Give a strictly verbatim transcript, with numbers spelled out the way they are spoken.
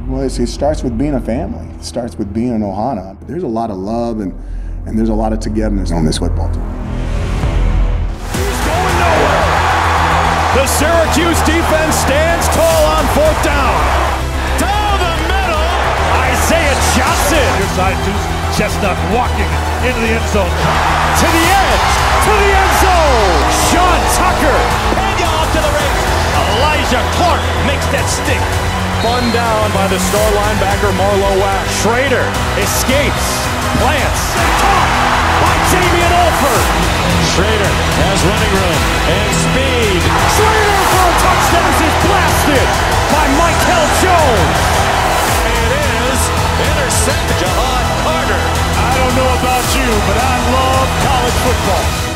Well, it's, it starts with being a family. It starts with being an Ohana. There's a lot of love and, and there's a lot of togetherness on this football team. He's going nowhere. The Syracuse defense stands tall on fourth down. Down the middle, Isaiah Johnson. Your side two, Chestnut walking into the end zone. To the edge, to the end zone. Sean Tucker. Pena off to the race. Elijah Clark makes that stick. Spun down by the star linebacker Marlowe Wax. Schrader escapes, plants, caught by Damian Olford. Schrader has running room and speed. Schrader for a touchdown is blasted by Michael Jones. It is intercepted. Jahad Carter. I don't know about you, but I love college football.